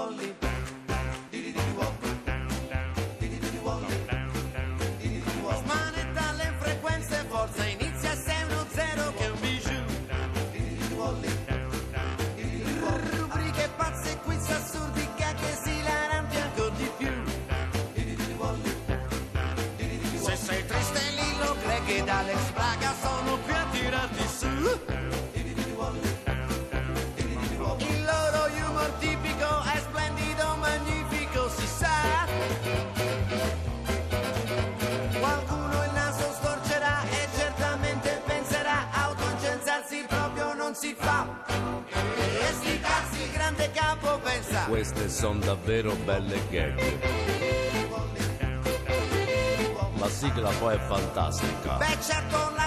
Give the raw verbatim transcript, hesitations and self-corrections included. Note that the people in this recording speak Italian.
Smanetta le frequenze, forza inizia sei uno zero che è un bijou. Rubriche pazze, quiz assurdi, che si laranti ancora di più. Se sei triste Lillo Greg ed Alex Braga sono qui a tirarti su. Il loro humor tipico è splendido, magnifico, si sa. Qualcuno il naso storcerà e certamente penserà autoincensarsi proprio non si fa. E sti cazzi il grande capo pensa. Queste son davvero belle gag. La sigla poi è fantastica. Beh certo la